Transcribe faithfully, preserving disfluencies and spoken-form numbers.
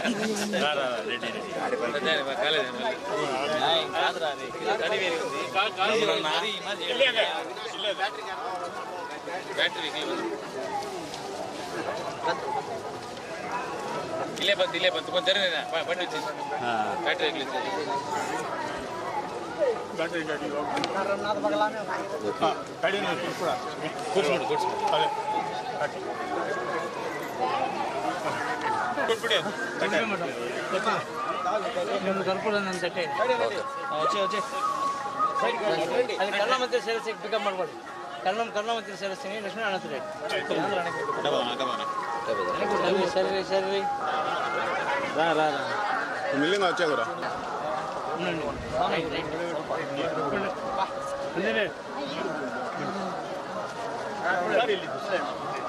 ಇಲ್ಲೇ ಬಂತು ಇಲ್ಲೇ ಬಂತು ಬಂದು ಬಂಡಿ వచ్చేసి ಬ್ಯಾಟ್ರಿ ಬ್ಯಾಟ್ರಿ ಗಾಡಿ ರನ್ನಾದ ಬಗಲಾನೆ ಹಾಂ ಗಾಡಿ ಕೂಡ ಕೂರ್ಸ್ಕೊಂಡು ಕೂರ್ಸ್ಕೊಂಡು ಅದೇ ಕೊಟ್ಬಿಡಿ ನಿಮ್ಮ ಕರ್ಪೂರ ನನ್ನ ತಟ್ಟೆ వచ్చే వచ్చే అది కళ్ళ మధ్య సేల్స్ పికప్ ಮಾಡ್ಕೊಳ್ಳಿ కళ్ళ కళ్ళ మధ్య సేల్స్ ని లక్ష్మీ అన్నతుడే సరే సరే రా రా రా మిల్లింగ్ వచ్చా కూడా ఉండండి